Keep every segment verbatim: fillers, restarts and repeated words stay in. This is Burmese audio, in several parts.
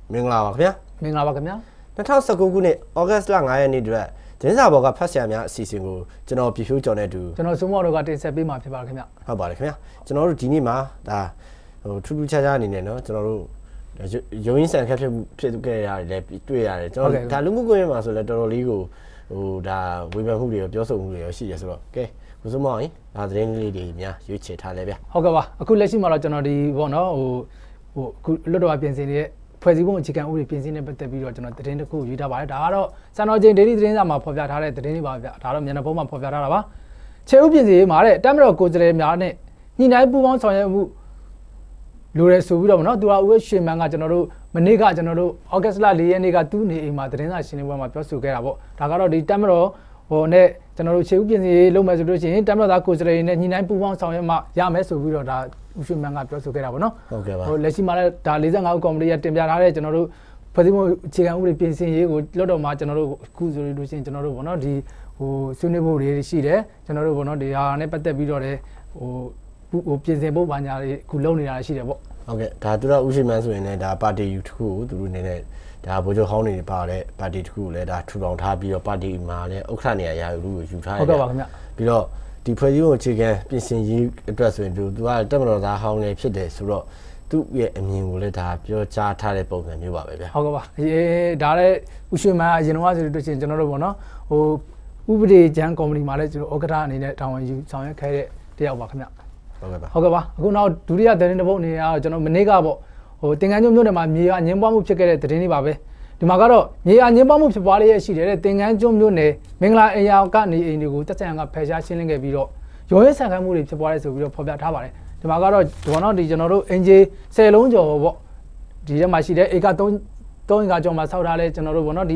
မင်္ဂလာပါခင်ဗျာမင်္ဂလာပါခင်ဗျာ၂၀၁၉ခုနှစ်ဩဂတ်လ၅ရက်နေ့အတွက်သတင်းစာပေါ်ကဖတ်ဆရာများအစီအစဉ်ကိုကျွန်တော်ပြဖြိုးကျော်နေတူကျွန်တော်စုံမော်တို့ကတင်ဆက်ပေးမှာဖြစ်ပါခင်ဗျာဟုတ်ပါတယ်ခင်ဗျာကျွန်တော်တို့ဒီနေ့မှာဒါဟိုထူးထူးခြားခြားအနေနဲ့เนาะကျွန်တော်တို့ရုံရင်းဆန်ခက်ဖြစ်ဖြစ်ခဲ့ရတယ်လည်းတွေ့ရတယ်ကျွန်တော်ဒါလူမှုကွန်ရက်မှာဆိုလည်းတော်တော်လေးကိုဟိုဒါဝေဖန်မှုတွေရောပြောဆိုမှုတွေရောရှိရဆိုတော့ကဲဘုစုံမောင်ဒါသတင်းလေးတွေများရွေးချယ်ထားလဲဗျဟုတ်ကဲ့ပါအခုလက်ရှိမှာတော့ကျွန်တော်ဒီပေါ့နော်ဟိုဟိုအခုလွတ်တော်ပြင်ဆင်နေတဲ့ဖွဲ့စည်းပုံအခြေခံဥပဒေပြင်ဆင်တဲ့ပတ်သက်ပြီးတော့ကျွန်တော်သတင်းတစ်ခုရေးထားပါတယ်ဒါကတော့စံတော်ချိန်ဒေသသတင်းစာမှာဖော်ပြထားတဲ့သတင်းတွေပါဗျဒါတော့မျက်နှာဖုံးမှာဖော်ပြထားတာပါခြေဥပြင်ဆင်ရေးမှာတဲ့တက်မတော်ကိုယ်စားလှယ်များနဲ့ညှိနှိုင်းပူးပေါင်းဆောင်ရွက်မှုလိုရဲဆိုပြီးတော့ဗောနော်သူကဦးရွှေမန်းကကျွန်တော်တို့မနေ့ကကျွန်တော်တို့ဩဂတ်လ၄ရက်နေ့ကသူ့နေအိမ်မှာသတင်းစာရှင်းလင်းပွဲမှာပြောဆိုခဲ့တာဗောဒါကတော့ဒီတက်မတော်ဟိုနဲ့ကျွန်တော်တို့ခြေဥပြင်ဆင်ရေးလုပ်မယ်ဆိုလို့ရှိရင်တက်မတော်သားကိုယ်စားလှယ်နဲ့ညှိနှိုင်းပူးပေါင်းဆောင်ရွက်မှရမယ်ဆိုပြီးတော့ဒါဦးရွှေမန်းကပြောဆိုခဲ့တာဗောနော်ဟုတ်ကဲ့ပါဟိုလက်ရှိမှာလည်းဒါ၄၅ဦးကော်မတီကတင်ပြထားတဲ့ကျွန်တော်တို့ဖွဲ့စည်းပုံအခြေခံဥပဒေပြင်ဆင်ရေးကိုလွတ်တော်မှာကျွန်တော်တို့အခုဆိုလို့ရှိရင်ကျွန်တော်တို့ဗောနော်ဒီဟိုဆွေးနွေးဖို့တွေရှိတယ်ကျွန်တော်တို့ဗောနော်ဒီဟာနဲ့ပတ်သက်ပြီးတော့လည်းဟိုဟိုပြင်ဆင်ဖို့ဘာညာတွေအခုလုပ်နေတာရှိတယ်ဗောဟုတ်ကဲ့ဒါသူတို့ဦးရှိမန်းဆိုရင်လည်းဒါပါတီယူတစ်ခုကိုသူတို့နေနဲ့ဒါဗိုလ်ချုပ်ဟောင်းနေပါတဲ့ပါတီတစ်ခုကိုလည်းဒါထူထောင်ထားပြီးတော့ပါတီမှာလည်းဥက္ကဋ္ဌနေရာရာလူကိုယူထားတယ်ဟုတ်ကဲ့ပါခင်ဗျပြီးတော့ဒီဖွဲ့စည်းပုံအခြေခံပြင်ဆင်ရေးအတွက်ဆိုရင်သူသူကတက်မတော်သားဟောင်းနေဖြစ်တယ်ဆိုတော့သူ့ရဲ့အမြင်ကိုလည်းဒါပြောကြားထားတဲ့ပုံစံမျိုးပါပဲဗျဟုတ်ကဲ့ပါအေးဒါလည်းဦးရွှေမန်းအရင်တော့ဆိုလို့ရှိရင်ကျွန်တော်တို့ဗောနော်ဟိုဥပဒေကျမ်းကော်မတီမှာလည်းကျွန်တော်ဥက္ကဋ္ဌအနေနဲ့တာဝန်ယူဆောင်ရွက်ခဲ့တဲ့တယောက်ပါခင်ဗျဟုတ်ကဲ့ပါဟုတ်ကဲ့ပါအခုနောက်ဒုတိယသတင်းတစ်ပုဒ်အနေနဲ့ကျွန်တော်မနေ့ကပေါ့ဟိုတင်ကန်းကျွန်းမြို့နယ်မှာမြေယာညှင်းပွားမှုဖြစ်ခဲ့တဲ့သတင်းတွေပါပဲဒီမှာကတော့မြေယာညှင်းပွားမှုဖြစ်ပွားရရှိတဲ့တင်ကန်းကျွန်းမြို့နယ်မင်္ဂလာအိမ်ယာကနေအိမ်တွေကိုတက်ဆိုင်ကဖယ်ရှားရှင်းလင်းခဲ့ပြီးတော့ရောရဲဆန်ခတ်မှုတွေဖြစ်ပွားရဲဆိုပြီးတော့ဖော်ပြထားပါတယ်ဒီမှာကတော့ဘောနော်ဒီကျွန်တော်တို့အင်ဂျီဆယ်လုံးကျော်ပေါ့ဒီထဲမှာရှိတဲ့ဧက3 3ဧကကျော်မှာဆောက်ထားလဲကျွန်တော်တို့ဘောနော်ဒီ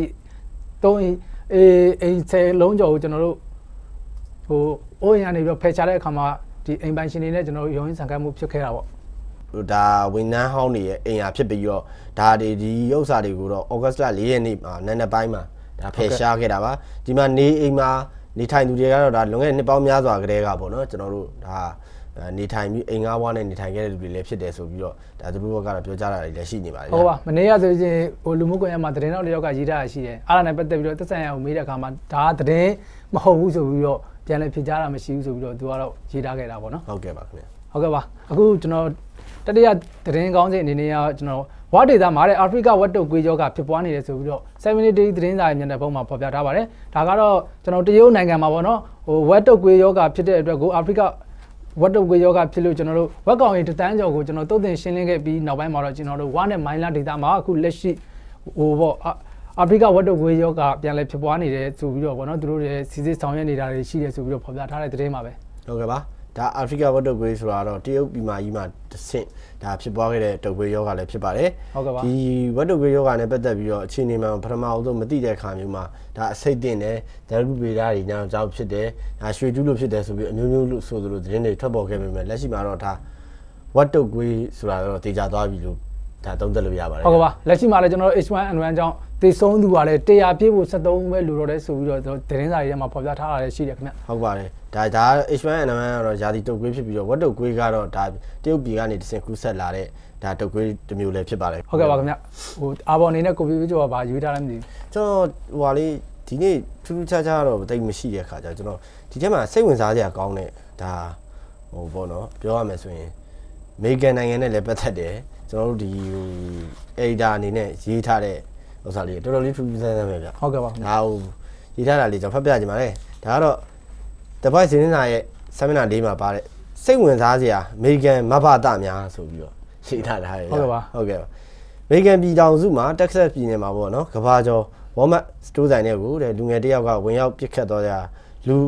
3အေးအိမ်ဆယ်လုံးကျော်ကိုကျွန်တော်တို့ဟိုအိုးရန်နေပြီးတော့ဖယ်ရှားတဲ့အခါမှာဒီအိမ်ပိုင်ရှင်တွေနဲ့ကျွန်တော်တို့ရုံးရင်းဆန်ခတ်မှုဖြစ်ခဲ့တာပေါ့ဒါဝန်ထမ်းဟောင်းတွေရဲ့အိမ်ယာဖြစ်ပြီးတော့ဒါဒီဒီဥစ္စာတွေကိုတော့ဩဂတ်လ၄ရက်နေ့မှာနန်းနက်ပိုင်းမှာဒါဖယ်ရှားခဲ့တာပါဒီမှာနေအိမ်မှာနေထိုင်သူတွေကတော့ဒါလွန်ခဲ့တဲ့နှစ်ပေါင်းများစွာကတည်းကပေါ့နော်ကျွန်တော်တို့ဒါနေထိုင်ပြီးအိမ်ငါးဝါးနဲ့နေထိုင်ခဲ့တဲ့လူတွေလည်းဖြစ်တယ်ဆိုပြီးတော့ဒါသူတို့ဘက်ကတော့ပြောကြတာတွေလည်းရှိနေပါတယ်ဟုတ်ပါမနေ့ကဆိုရင်ဟိုလူမှုကွန်ရက်မှာသတင်းတော်တယောက်ကရေးထားတာရှိတယ်အားလည်းပတ်သက်ပြီးတော့သက်ဆိုင်ရာကိုမေးတဲ့အခါမှာဒါကသတင်းမဟုတ်ဘူးဆိုပြီးတော့ပြန်လည်ဖြေကြားတာမရှိဘူးဆိုပြီးတော့သူကတော့ရေးထားခဲ့တာပေါ့နော်ဟုတ်ကဲ့ပါခင်ဗျဟုတ်ကဲ့ပါအခုကျွန်တော်တတိယသတင်းကောင်းစဉ်အနေနဲ့ကျွန်တော်ဝါဒေတာမှာတဲ့အာဖရိကဝက်တုတ်ကွေးကြောကဖြစ်ပွားနေတယ်ဆိုပြီးတော့seven minuteသတင်းစာရဲ့မျက်နှာပုံမှာဖော်ပြထားပါတယ်ဒါကတော့ကျွန်တော်တရုတ်နိုင်ငံမှာပေါ့နော်ဟိုဝက်တုတ်ကွေးကြောကဖြစ်တဲ့အတွက်ကိုအာဖရိကဝက်တုတ်ကွေးကြောကဖြစ်လို့ကျွန်တော်တို့ဝက်ကောင်ရင်တန်းကျော်ကိုကျွန်တော်တုတ်တင်ရှင်းလင်းခဲ့ပြီးနောက်ပိုင်းမှာတော့ကျွန်တော်တို့ဝါနဲ့မိုင်းလာဒေတာမှာအခုလက်ရှိဟိုပေါ့အာဖရိကဝက်တုတ်ကွေးကြောကပြန်လည်ဖြစ်ပွားနေတယ်ဆိုပြီးတော့ပေါ့နော်သူတို့ရဲ့စီစစ်ဆောင်ရွက်နေတာတွေရှိတယ်ဆိုပြီးတော့ဖော်ပြထားတဲ့သတင်းပါပဲဟုတ်ကဲ့ပါဒါအာဖရိကဝက်တုတ်ကွေးဆိုတာတော့တရုတ်ပြည်မှာကြီးမှာတစ်ဆင့်ဒါဖြစ်ပွားခဲ့တဲ့တုတ်ကွေးယောဂလည်းဖြစ်ပါတယ်ဟုတ်ကဲ့ပါဒီဝက်တုတ်ကွေးယောဂနဲ့ပတ်သက်ပြီးတော့အခြေအနေမှာပထမအဆုံးမသိတဲ့အခါမျိုးမှာဒါအစိတ်တင်တယ်ဓာတ်ရုပ်ဗေဒတွေညာကြောင့်ဖြစ်တယ်ဒါရွှေတူးလို့ဖြစ်တယ်ဆိုပြီးအမျိုးမျိုးလို့ဆိုသလိုသတင်းတွေထွက်ပေါ်ခဲ့ပေမဲ့လက်ရှိမှာတော့ဒါဝက်တုတ်ကွေးဆိုတာတော့တေချာသွားပြီလို့ဒါသုံးသပ်လို့ရပါတယ်ဟုတ်ကဲ့ပါလက်ရှိမှာလည်းကျွန်တော်တို့ H one N one ကြောင့်တေဆုံးသူကလည်းတရာပြည့်ဖို့73ပဲလူတော့တယ်ဆိုပြီးတော့သတင်းစာတွေထဲမှာဖော်ပြထားတာလည်းရှိတယ်ခင်ဗျဟုတ်ပါတယ်ဒါဒါ H one N one ကတော့ယာတီတုတ်ကွေးဖြစ်ပြီးတော့ဝက်တုတ်ကွေးကတော့ဒါတရုတ်ပြည်ကနေတစ်ဆင့်ကူးဆက်လာတဲ့ဒါတုတ်ကွေးတစ်မျိုးလည်းဖြစ်ပါတယ်ဟုတ်ကဲ့ပါခင်ဗျဟိုအာဘော်အနေနဲ့ကိုပြပြကျော်ကဘာယူထားလဲမသိဘူးကျွန်တော်ဟိုဟာလေးဒီနေ့ထူးထူးခြားခြားတော့တိတ်မရှိတဲ့ခါကျကျွန်တော်ဒီထဲမှာစိတ်ဝင်စားစရာကောင်းတဲ့ဒါဟိုပေါ့နော်ပြောရမယ်ဆိုရင်အမေရိကန်နိုင်ငံနဲ့လည်းပတ်သက်တယ်ကျွန်တော်တို့ဒီဟို editor အနေနဲ့ရေးထားတဲ့ဥစ္စာလေးတော်တော်လေးထူးထူးဆန်းဆန်းပဲဗျဟုတ်ကဲ့ပါခင်ဗျဒါဟိုရေးထားတာလေးကျွန်တော်ဖတ်ပြကြပါမယ်ဒါကတော့ The Voice သတင်းစာရဲ့ seminar လေးမှာပါတဲ့စိတ်ဝင်စားစရာအမေရိကန်မဘတာများဆိုပြီးတော့ရေးထားတာဟုတ်ကဲ့ပါဟုတ်ကဲ့ပါအမေရိကန်ပြည်ထောင်စုမှာ Texas ပြည်နယ်မှာပေါ့နော်ကဘာကျော် Walmart စတိုးဆိုင်တွေကိုတဲ့လူငယ်တယောက်ကဝင်ရောက်ပစ်ခတ်တော့ကြလူ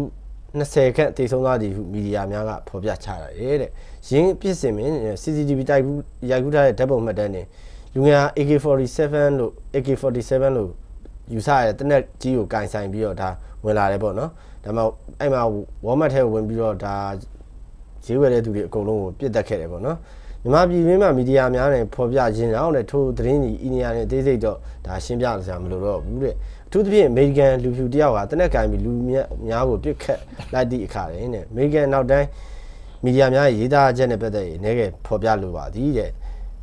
20ခန့်တေဆုံးသွားသည်ဟုမီဒီယာများကဖော်ပြချတာတဲ့ရင်းပြစ်စင်မင်း C C T V တိုက်ဘူးရိုက်ကူးထားတဲ့ဓာတ်ပုံမှတ်တမ်းနဲ့လူငယ် A K forty-seven လို့ A K forty-seven လို့ယူဆရတဲ့တနက်ကြီးကိုကင်ဆိုင်ပြီးတော့ဒါဝင်လာတယ်ပေါ့နော်ဒါမှအဲ့မှာ Walmart ထဲကိုဝင်ပြီးတော့ဒါဈေးဝယ်တဲ့သူတွေအကုန်လုံးကိုပြစ်တက်ခဲ့တယ်ပေါ့နော်မြန်မာပြည်တွင်းမှာမီဒီယာများနဲ့ဖော်ပြခြင်းကြောင့်လည်းထိုသတင်းကြီးအီနီယာနဲ့အသေးစိတ်တော့ဒါရှင်းပြစရာမလိုတော့ဘူးတဲ့အထူးသဖြင့်အမေရိကန်လူဖြူတယောက်ကတနက်ကင်ပြီးလူများကိုပြစ်ခတ်လိုက်သည့်အခါတည်းနဲ့အမေရိကန်နောက်တိုင်းမီဒီယာများရေးသားချက်နဲ့ပတ်သက်ရင်လည်းဖော်ပြလိုပါသည်တဲ့ရ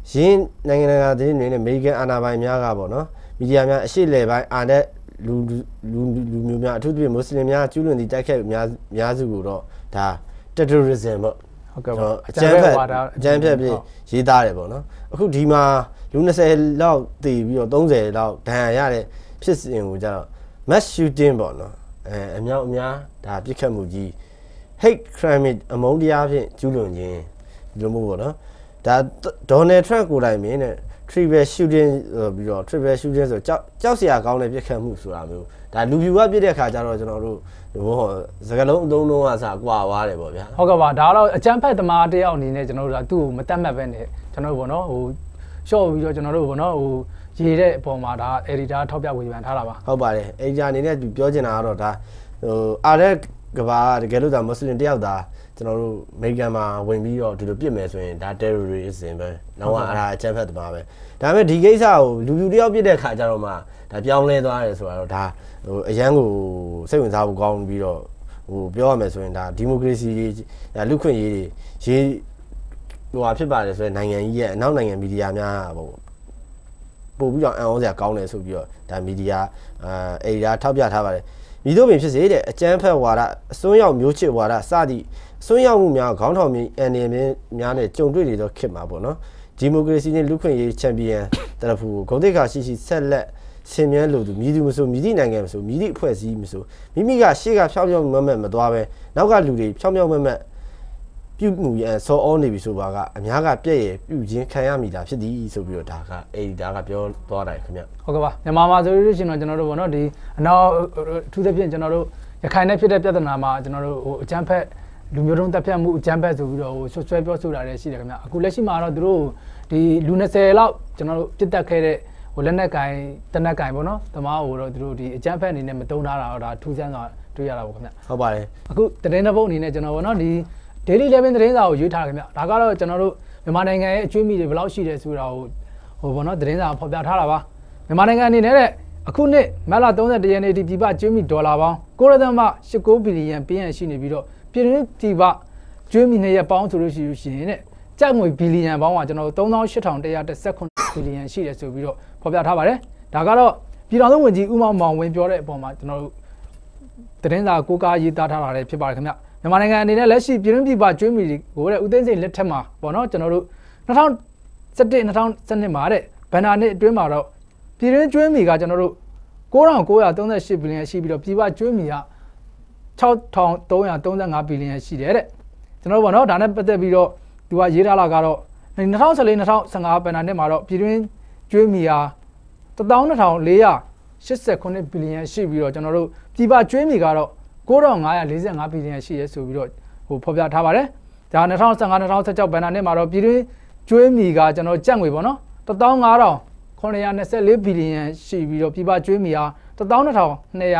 신နိုင်ငံတကာသတင်းတွေနဲ့အမေရိကန်အာဏာပိုင်များကပေါ့နော်မီဒီယာများအရှိလေပိုင်းအာနဲ့လူလူလူမျိုးများအထူးသဖြင့်မွတ်စလင်များကျူးလွန်သည့်တိုက်ခိုက်များများစုကိုတော့ဒါ terrorism ပေါ့ဟုတ်ကဲ့ပါအကြမ်းဖက်အကြမ်းဖက်ပြီးရေးသားတယ်ပေါ့နော်အခုဒီမှာလူ၂၀လောက်တည်ပြီးတော့၃၀လောက်ဒဏ်ရာရတဲ့ဖြစ်စဉ်ကိုကြတော့ mass shooting ပေါ့နော်အဲအများအများဒါပြစ်ခတ်မှုကြီး hate crime အမုန်းတရားဖြင့်ကျူးလွန်ခြင်းဒီလိုမျိုးပေါ့နော်ဒါဒေါ်နယ်ထရန့်ကိုယ်တိုင်မင်းနဲ့ triple shooting ဆိုပြီးတော့ triple shooting ဆိုကြောက်ကြောက်စရာကောင်းတဲ့ပြစ်ခတ်မှုဆိုတာမျိုးဒါလူပြူကပြစ်တဲ့ခါကျတော့ကျွန်တော်တို့ဟိုစကလုံးအသုံးလုံးကစကွာသွားတယ်ပေါ့ဗျာဟုတ်ကဲ့ပါဒါကတော့အကြမ်းဖက်သမားတယောက်အနေနဲ့ကျွန်တော်တို့ကသူ့ကိုမတတ်မှတ်ပဲနဲ့ကျွန်တော်တို့ပေါ့နော်ဟိုရှော့ပြီးတော့ကျွန်တော်တို့ပေါ့နော်ဟိုရေးတဲ့အပေါ်မှာဒါ editor ထောက်ပြဝေဖန်ထားတာပါဟုတ်ပါတယ် editor အနေနဲ့ပြောချင်တာကတော့ဒါဟိုအားတဲ့ကဘာတကယ်လို့ဒါမွတ်စလင်တယောက်ဒါကျွန်တော်တို့အမေရိကန်မှာဝင်ပြီးတော့ဒီလိုပြစ်မယ်ဆိုရင်ဒါ terrorism ပဲနောက်မှအဲ့ဒါအကြမ်းဖက်သမားပဲဒါပေမဲ့ဒီကိစ္စကိုလူပြူတယောက်ပြစ်တဲ့ခါကျတော့မှဒါပြောင်းလဲသွားတယ်ဆိုတာတော့ဒါဟိုအရန်ကိုစိတ်ဝင်စားဖို့ကောင်းပြီးတော့ဟိုပြောရမယ်ဆိုရင်ဒါဒီမိုကရေစီလူခွင့်ရေးတွေရေးဟိုဟာဖြစ်ပါတယ်ဆိုရင်နိုင်ငံကြီးရဲ့အနောက်နိုင်ငံမီဒီယာများဟိုပို့ပြီးတော့အံ့ဩစရာကောင်းတယ်ဆိုပြီးတော့ဒါမီဒီယာအဲအေဒါထောက်ပြထားပါတယ်မိတို့ပင်ဖြစ်စေတဲ့အကျန်းဖက်ဝါဒအစွန်းရောက်မျိုးချစ်ဝါဒစသည့်အစွန်းရောက်မှုများခေါင်းထောင်အန်နေများနဲ့ကြုံတွေ့နေသောခေတ်မှာပေါ့နော်ဒီမိုကရေစီနဲ့လူခွင့်ရေးချန်ပီယံတရဖူကိုဂုဏ်သိက္ခာရှိရှိဆက်လက်ရှင်မြန်းလို့သူမြည်သူမဆိုမြည်သည့်နိုင်ငံမဆိုမြည်သည့်အဖွဲ့အစည်းမဆိုမိမိကရှေ့ကဖြောင်းဖြောင်းမမတ်မသွားပဲနောက်ကလူတွေဖြောင်းဖြောင်းမမတ်ပြုမှုရန်စောအောနေပြီဆိုပါကအများကပြည့်ရပြုခြင်းခံရမိတာဖြစ်သည်ဆိုပြီးတော့ဒါကအေဒါကပြောသွားတယ်ခင်ဗျဟုတ်ကဲ့ပါမြန်မာမှာဆိုလို့ရှိရင်တော့ကျွန်တော်တို့ဗောနော်ဒီအနောက်အထူးသဖြင့်ကျွန်တော်တို့ရခိုင်နဲ့ဖြစ်တဲ့ပြဿနာမှာကျွန်တော်တို့ဟိုအကြမ်းဖက်လူမျိုးတုံးတပ်ဖြတ်မှုအကြမ်းဖက်ဆိုပြီးတော့ဟိုဆွဆွဲပြောဆိုတာလည်းရှိတယ်ခင်ဗျအခုလက်ရှိမှာတော့သူတို့ဒီလူ၂၀လောက်ကျွန်တော်တို့ပြစ်တက်ခဲ့တဲ့ဟိုလက်နက်ကင်တနက်ကင်ပေါ့နော်တမားဟိုတော့သူတို့ဒီအကြမ်းဖက်အနေနဲ့မတုံးထားတာတော့ဒါထူးဆန်းစွာတွေ့ရတာပေါ့ခင်ဗျဟုတ်ပါတယ်အခုတရင်တစ်ပုတ်အနေနဲ့ကျွန်တော်ဗောနော်ဒီ daily eleven သတင်းစာကိုရွေးထားတယ်ခင်ဗျဒါကတော့ကျွန်တော်တို့မြန်မာနိုင်ငံရဲ့အကျွေးမိတွေဘယ်လောက်ရှိတယ်ဆိုတာကိုဟိုဗောနော်သတင်းစာဖော်ပြထားတာပါမြန်မာနိုင်ငံအနေနဲ့တဲ့အခုနှစ်မတ်လ၃၁ရက်နေ့ဒီပြည်ပကျွေးမိဒေါ်လာပေါင်း၉.၈၉ဘီလီယံပေးရန်ရှိနေပြီးတော့ပြည်တွင်းပြည်ပကျွေးမိနှစ်ရက်ပေါင်းဆိုလို့ရှိရင်တဲ့ကျပ်ငွေဘီလီယံပေါင်းကကျွန်တော်တို့၃၈၁၁၁ဘီလီယံရှိတယ်ဆိုပြီးတော့ဖော်ပြထားပါတယ်ဒါကတော့ပြည်တော်စုဝန်ကြီးဦးမောင်မောင်ဝင်းပြောတဲ့အပေါ်မှာကျွန်တော်တို့သတင်းစာကိုကားရေးသားထားတာလည်းဖြစ်ပါတယ်ခင်ဗျမြန်မာနိုင်ငံအနေနဲ့လက်ရှိပြည်တွင်းပြည်ပကျွေးမိတွေကိုတဲ့ဦးသိန်းစိန်လက်ထက်မှာပေါ့နော်ကျွန်တော်တို့၂၀၁၁ ၂၀၁၂မှာတဲ့ဘဏ္ဍာနှစ်အတွင်းမှာတော့ပြည်တွင်းကျွေးမိကကျွန်တော်တို့၉၉၃၈ဘီလီယံရှိပြီးတော့ပြည်ပကျွေးမိက၆၃၃၅ဘီလီယံရှိတယ်တဲ့ကျွန်တော်တို့ဗောနော်ဒါနဲ့ပတ်သက်ပြီးတော့သူကရေးထားလာကတော့၂၀၁၄ ၂၀၁၅ဘဏ္ဍာနှစ်မှာတော့ပြည်တွင်းကျွေးမိဟာ၁၂၄၈၉ဘီလီယံရှိပြီးတော့ကျွန်တော်တို့ပြည်ပကျွေးမိကတော့၉၅၄၅ဘီလီယံရှိရဲဆိုပြီးတော့ဟိုဖော်ပြထားပါတယ်ဒါ၂၀၁၅ ၂၀၁၆ဘဏ္ဍာနှစ်မှာတော့ပြည်တွင်းကျွေးမိကကျွန်တော်ကြက်ငွေပေါ့နော်၁၅၇၂၄ဘီလီယံရှိပြီးတော့ပြည်ပကျွေးမိဟာ၁၂၂၄၆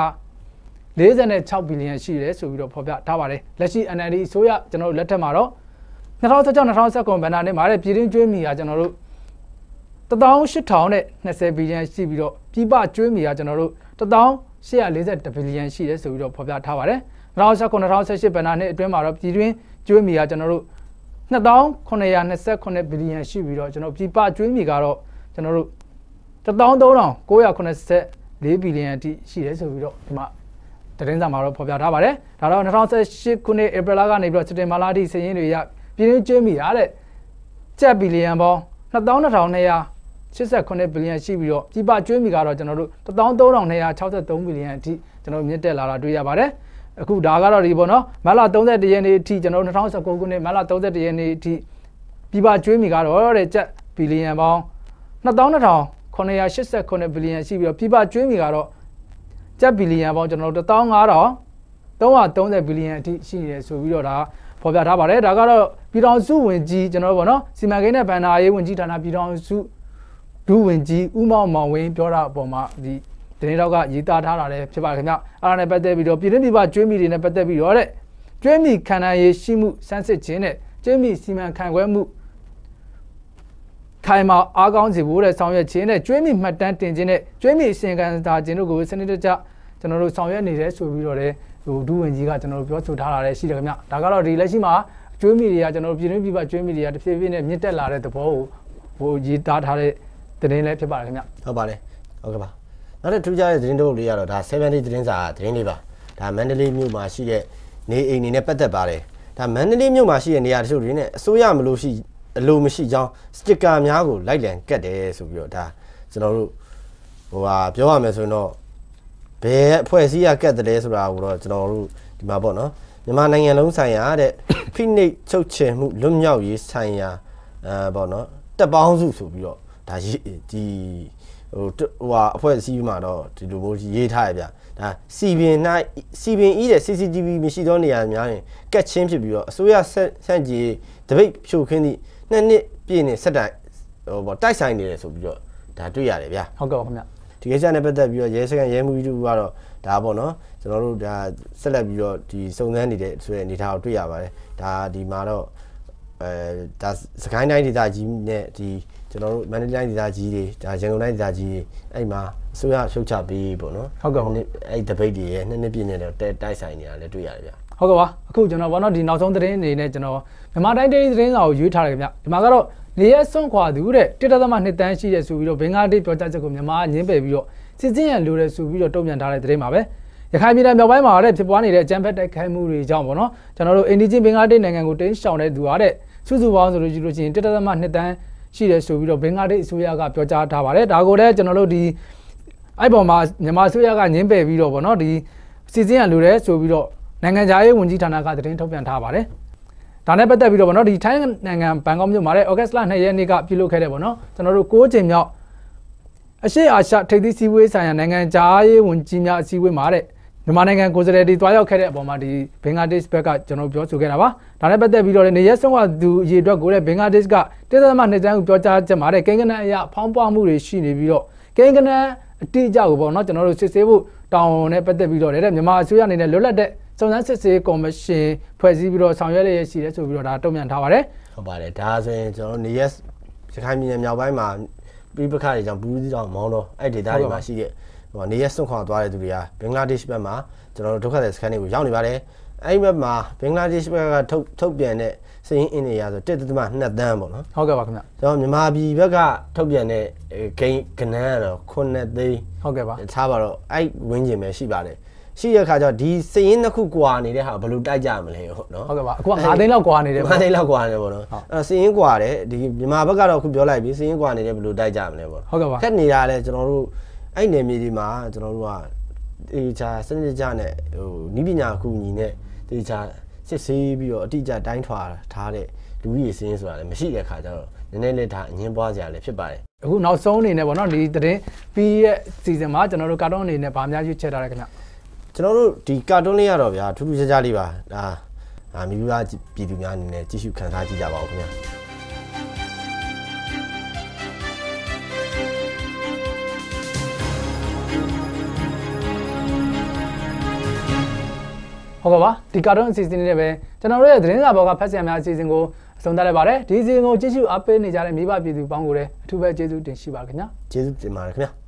ဘီလီယံရှိတယ်ဆိုပြီးတော့ဖော်ပြထားပါတယ်လက်ရှိ N L D အစိုးရကျွန်တော်တို့လက်ထက်မှာတော့၂၀၁၆ ၂၀၁၉ဘဏ္ဍာနှစ်မှာတဲ့ပြည်တွင်းကျွေးမိကကျွန်တော်တို့၁၈၂၀ဘီလီယံရှိပြီးတော့ပြည်ပကျွေးမိကကျွန်တော်တို့၁၈၄၁ဘီလီယံရှိတယ်ဆိုပြီးတော့ဖော်ပြထားပါတယ်၂၀၁၉ ၂၀၁၈ဘဏ္ဍာနှစ်အတွင်းမှာတော့ပြည်တွင်းကျွေးမိကကျွန်တော်တို့၂၉၂၇ဘီလီယံရှိပြီးတော့ကျွန်တော်ပြည်ပကျွေးမိကတော့ကျွန်တော်တို့၁၃၉၇၄ဘီလီယံအထိရှိတယ်ဆိုပြီးတော့ဒီမှာသတင်းစာမှာတော့ဖော်ပြထားပါတယ်ဒါတော့၂၀၁၈ခုနှစ်ဧပြီလကနေပြီးတော့စက်တင်ဘာလအထိစာရင်းတွေရပြည်တွင်းကျွေးမိရတဲ့ကျပ်ဘီလီယံပေါင်း၂၂၂၈၈ဘီလီယံရှိပြီးတော့ပြည်ပကျွေးမိကတော့ကျွန်တော်တို့၁၃၂၆၃ဘီလီယံအထိကျွန်တော်မြင့်တက်လာတာတွေ့ရပါတယ်အခုဒါကတော့ဒီပေါ့နော်မတ်လ၃၁ရက်နေ့အထိကျွန်တော်တို့၂၀၁၉ခုနှစ်မတ်လ၃၁ရက်နေ့အထိပြည်ပကျွေးမိကတော့တဲ့ကျပ်ဘီလီယံပေါင်း၂၂၇၈၈ဘီလီယံရှိပြီးတော့ပြည်ပကျွေးမိကတော့ကျပ်ဘီလီယံပေါင်းကျွန်တော်တို့၁၅၃၃၀ဘီလီယံအထိရှိနေတယ်ဆိုပြီးတော့ဒါဖော်ပြထားပါတယ်ဒါကတော့ပြည်ထောင်စုဝန်ကြီးကျွန်တော်တို့ပေါ့နော်စီမံကိန်းနဲ့ဗဏ္ဍာရေးဝန်ကြီးဌာနပြည်ထောင်စုဒုဝန်ကြီးဦးမောင်မောင်ဝင်းပြောတာအပေါ်မှာဒီသတင်းတော့ကရေးသားထားတာလည်းဖြစ်ပါတယ်ခင်ဗျအဲ့ဒါနဲ့ပတ်သက်ပြီးတော့ပြည်တွင်းပြည်ပကျွေးမိတွေနဲ့ပတ်သက်ပြီးတော့တဲ့ကျွေးမိခံနိုင်ရေးရှိမှုစမ်းစစ်ခြင်းနဲ့ကျွေးမိစီမံခန့်ခွဲမှုခိုင်မာအားကောင်းစေဖို့တဲ့ဆောင်ရွက်ခြင်းနဲ့ကျွေးမိမှတ်တမ်းတင်ခြင်းနဲ့ကျွေးမိအစီအကံစာခြင်းတို့ကိုစနစ်တကျကျွန်တော်တို့ဆောင်ရွက်နေတယ်ဆိုပြီးတော့လည်းဟိုဒုဝန်ကြီးကကျွန်တော်တို့ပြောဆိုထားတာလည်းရှိတယ်ခင်ဗျဒါကတော့ဒီလက်ရှိမှာကျွေးမိတွေကကျွန်တော်တို့ပြည်တွင်းပြည်ပကျွေးမိတွေကတဖြည်းဖြည်းနဲ့မြင့်တက်လာတဲ့သဘောကိုဟဟိုရေးသားထားတဲ့သတင်းလည်းဖြစ်ပါတယ်ခင်ဗျဟုတ်ပါတယ်ဟုတ်ကဲ့ပါနောက်တစ်ထူးခြားတဲ့သတင်းတစ်ပုဒ်လေးကတော့ဒါseven dayသတင်းစာသတင်းလေးပါဒါမန္တလေးမြို့မှာရှိတဲ့နေအိမ်နေနဲ့ပတ်သက်ပါတယ်ဒါမန္တလေးမြို့မှာရှိတဲ့နေရာတချို့တွေနဲ့အစိုးရမလို့ရှိအလိုမရှိကြောင်းစတစ်ကာများကိုလိုက်လံကတ်တယ်ဆိုပြီးတော့ဒါကျွန်တော်တို့ဟိုဟာပြောရမယ်ဆိုရင်တော့ဘယ်အဖွဲ့အစည်းကကတ်တယ်လဲဆိုတာကိုတော့ကျွန်တော်တို့ဒီမှာပေါ့နော်မြန်မာနိုင်ငံလုံးဆိုင်ရာတဲ့ဖိနှိပ်ချုပ်ချယ်မှုလွတ်မြောက်ရေးဆိုင်ရာအဲပေါ့နော်တက်ပေါင်းစုဆိုပြီးတော့ဒါဒီဟိုဟိုဟာအဖွဲ့အစည်းမှာတော့ဒီလိုမျိုးရေးထားရဗျဒါစီပင်၌စီပင်ဤတဲ့ C C T V မရှိသောနေရာများရင်ကတ်ချင်းဖြစ်ပြီးတော့အစိုးရဆန့်ကျင်တပိတ်ဖြိုခင်းသည့်နှစ်နှစ်ပြည့်နေဆက်တိုင်ဟိုပေါ့တိုက်ဆိုင်နေတယ်ဆိုပြီးတော့ဒါတွေ့ရတယ်ဗျဟုတ်ကဲ့ပါခင်ဗျဒီကိစ္စနဲ့ပတ်သက်ပြီးတော့ရဲစခန်းရဲမှုကြီးတို့ကတော့ဒါပေါ့နော်ကျွန်တော်တို့ဒါဆက်လက်ပြီးတော့ဒီစုံစမ်းနေတဲ့ဆိုတဲ့အနေထားကိုတွေ့ရပါတယ်ဒါဒီမှာတော့အဲဒါစကိုင်းတိုင်းဒေသကြီးနဲ့ဒီကျွန်တော်တို့မန္တလေးတိုင်းဒေသကြီးတွေဒါရန်ကုန်တိုင်းဒေသကြီးတွေအဲ့မှာအစိုးရရှုတ်ချပေးပေါ့နော်ဟုတ်ကဲ့အဲ့တပိတ်တွေရဲ့နှစ်နှစ်ပြည့်နေတဲ့တိုက်ဆိုင်နေတာလည်းတွေ့ရတယ်ဗျဟုတ်ကဲ့ပါအခုကျွန်တော်ဘောနော်ဒီနောက်ဆုံးသတင်းအနေနဲ့ကျွန်တော်မြန်မာတိုင်းဒေသသတင်းစာကိုရွေးထားတယ်ခင်ဗျဒီမှာကတော့နေရစွန့်ခွာသူတဲ့တစ်သက်သမနှစ်တန်းရှိတဲ့ဆိုပြီးတော့ဘင်္ဂလားဒေ့ရှ်ပြောကြားချက်ကိုမြန်မာငင်းပယ်ပြီးတော့စစ်စင်ရန်လိုတယ်ဆိုပြီးတော့တုံ့ပြန်ထားတဲ့သတင်းပါပဲရခိုင်ပြည်နယ်မြောက်ပိုင်းမှာတဲ့ဖြစ်ပွားနေတဲ့အကြမ်းဖက်တိုက်ခိုက်မှုတွေကြောင့်ပေါ့နော်ကျွန်တော်တို့အိန္ဒိချင်းဘင်္ဂလားဒေ့ရှ်နိုင်ငံကိုတင်းရှောင်တဲ့သူဟာတဲ့စုစုပေါင်းဆိုလို့ရှိလို့ရှိရင်တစ်သက်သမနှစ်တန်းရှိတယ်ဆိုပြီးတော့ဘင်္ဂလားဒေ့ရှ်အစိုးရကပြောကြားထားပါတယ်ဒါကိုလည်းကျွန်တော်တို့ဒီအဲ့ပေါ်မှာမြန်မာအစိုးရကငင်းပယ်ပြီးတော့ပေါ့နော်ဒီစစ်စင်ရန်လိုတယ်ဆိုပြီးတော့နိုင်ငံခြားရေးဝန်ကြီးဌာနကသတင်းထုတ်ပြန်ထားပါတယ်ဒါနဲ့ပတ်သက်ပြီးတော့ဗောနော်ဒီထိုင်းနိုင်ငံဘန်ကောက်မြို့မှာတဲ့ဩဂတ်စ်လနှစ်ရက်နေ့ကပြုလုပ်ခဲ့တဲ့ဗောနော်ကျွန်တော်တို့၉ချိန်မြောက်အရှေ့အာရှထိပ်သီးစည်းဝေးဆိုင်ရာနိုင်ငံခြားရေးဝန်ကြီးများအစည်းအဝေးမှာတဲ့မြန်မာနိုင်ငံကိုယ်စားလှယ်တွေတွားရောက်ခဲ့တဲ့အပေါ်မှာဒီဘင်္ဂလားဒေ့ရှ်ဘက်ကကျွန်တော်ပြောဆိုခဲ့တာပါဒါနဲ့ပတ်သက်ပြီးတော့နေရက်ဆုံးကသူအရေးအတွက်ကိုတဲ့ဘင်္ဂလားဒေ့ရှ်ကတိသက်သမနှစ်တန်းကိုပြောကြားချက်မှာတဲ့ကိန်းဂဏန်းအရာဖောင်းပွားမှုတွေရှိနေပြီးတော့ကိန်းဂဏန်းအတိအကျကိုဗောနော်ကျွန်တော်တို့စစ်ဆေးဖို့တောင်းနဲ့ပတ်သက်ပြီးတော့တဲ့မြန်မာအစိုးရအနေနဲ့လွတ်လပ်တဲ့စုံစမ်းစစ်ဆေးကော်မရှင်ဖွဲ့စည်းပြီးတော့ဆောင်ရွက်ရရရှိတယ်ဆိုပြီးတော့ဒါတုံ့ပြန်ထားပါတယ်ဟုတ်ပါတယ်ဒါဆိုရင်ကျွန်တော်နေရက်ရခိုင်ပြည်နယ်မြောက်ပိုင်းမှာပြည်ပခါတွေကြောင့်ဘူးသီးတောင်မောင်းတော့အဲ့ဒေသတွေမှာရှိတဲ့ဟိုနေရက်စွန့်ခွာသွားတဲ့သူတွေကဘင်္ဂလားဒေ့ရှ်ဘက်မှာကျွန်တော်တို့ဒုက္ခသည်စခန်းတွေကိုရောက်နေပါတယ်အဲ့ဒီဘက်မှာဘင်္ဂလားဒေ့ရှ်ဘက်ကထုတ်ထုတ်ပြန်တဲ့စရင်းအင်းတွေရဆိုတစ်သမနှစ်တန်းပေါ့နော်ဟုတ်ကဲ့ပါခင်ဗျကျွန်တော်မြန်မာပြည်ဘက်ကထုတ်ပြန်တဲ့ဂိမ်းကနန်းကတော့ခုနှစ်သိန်းဟုတ်ကဲ့ပါထားပါတော့အဲ့ဝင်းကျင်ပဲရှိပါတယ်ရှိရခါကျတော့ဒီစရင်နှစ်ခုကွာနေတဲ့ဟာဘယ်လိုတိုက်ကြမလဲဟုတ်နော်ဟုတ်ကဲ့ပါအခုက၅သိန်းလောက်ကွာနေတယ်၅သိန်းလောက်ကွာနေတယ်ပေါ့နော်အဲ့စရင်ကွာတယ်ဒီမြန်မာဘက်ကတော့အခုပြောလိုက်ပြီစရင်ကွာနေတယ်ဘယ်လိုတိုက်ကြမလဲပေါ့ဟုတ်ကဲ့ပါခက်နေတာလဲကျွန်တော်တို့အဲ့နယ်မြေဒီမှာကျွန်တော်တို့ကတေချာစနစ်ကြနဲ့ဟိုနီးပညာအကူအညီနဲ့တေချာစစ်ဆေးပြီးတော့အတိအကျတိုင်းထွာထားတဲ့လူကြီးစရင်ဆိုတာလည်းမရှိတဲ့ခါကျတော့နည်းနည်းလေးဒါအငင်းပွားစရာလည်းဖြစ်ပါတယ်အခုနောက်ဆုံးအနေနဲ့ပေါ့နော်ဒီသတင်းပြီးရဲ့စီဇန်မှာကျွန်တော်တို့ကာတွန်းအနေနဲ့ဗာများရွေးချယ်ထားတယ်ခင်ဗျကျွန်တော်တို့ဒီကာတွန်းလေးရတော့ဗျာထူးထူးခြားခြားလေးပါဒါအာမိဘပြည်သူများအနေနဲ့ကြည့်ရှုခံစားကြည့်ကြပါဦးခင်ဗျာဟုတ်ကဲ့ပါဒီကာတွန်းအစီအစဉ်လေးနဲ့ပဲကျွန်တော်တို့ရဲ့သတင်းစာဘောကဖတ်ဆရာများအစီအစဉ်ကိုအဆုံးသတ်လိုက်ပါတယ်ဒီအစီအစဉ်ကိုကြည့်ရှုအားပေးနေကြတဲ့မိဘပြည်သူပေါင်းကိုလည်းအထူးပဲကျေးဇူးတင်ရှိပါခင်ဗျာကျေးဇူးတင်ပါတယ်ခင်ဗျာ